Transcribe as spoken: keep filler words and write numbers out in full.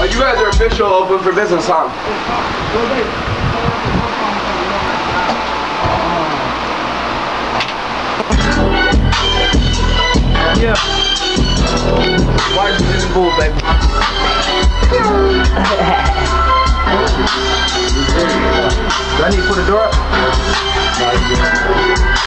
Oh, you guys are official open for business, huh? Yeah. Martians in the booth, baby.